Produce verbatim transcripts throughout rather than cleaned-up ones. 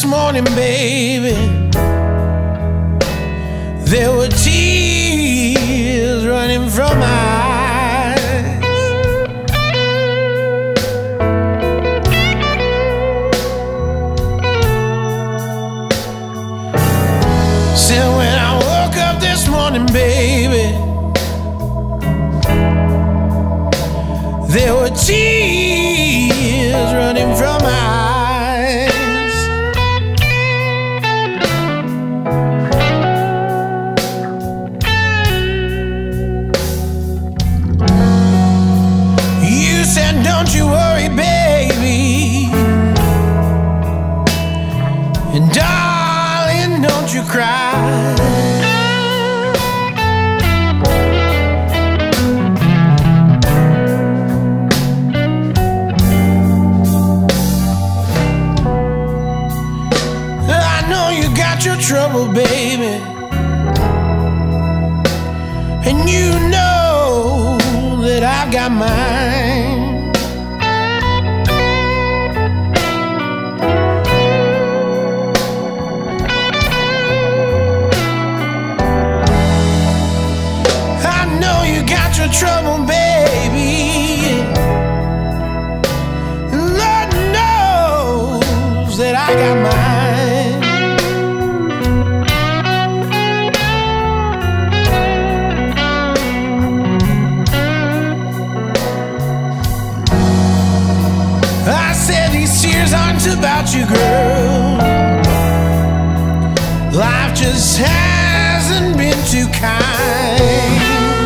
morning, baby, there were tears running from my eyes. Said when I woke up this morning, baby, there were tears running from my eyes. You said, don't you worry, baby, and darling, don't you cry. Your trouble, baby, and you know that I've got mine. I know you got your trouble, baby, and Lord knows that I got mine. I said these tears aren't about you, girl. Life just hasn't been too kind.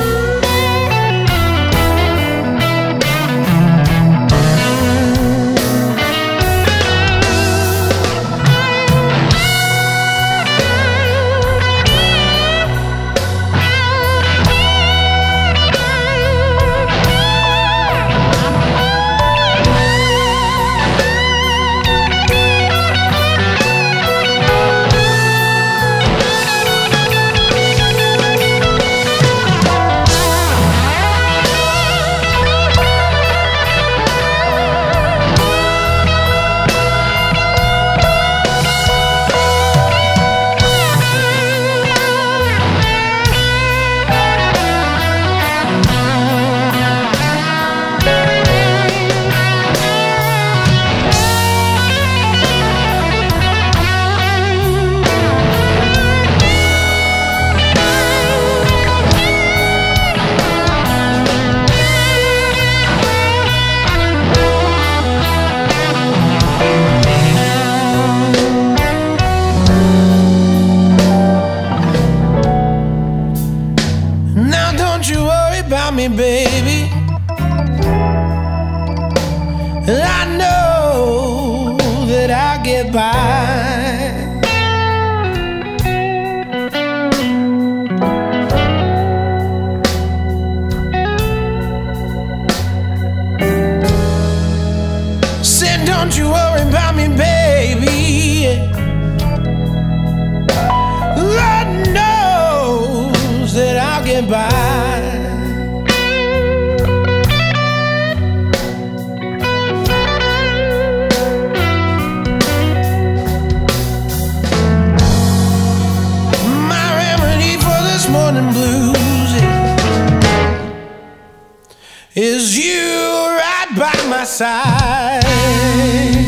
Now don't you worry about me, baby, I know that I'll get by. Said don't you worry about me, baby, Lord knows that I'll get by. My remedy for this morning blues is you right by my side.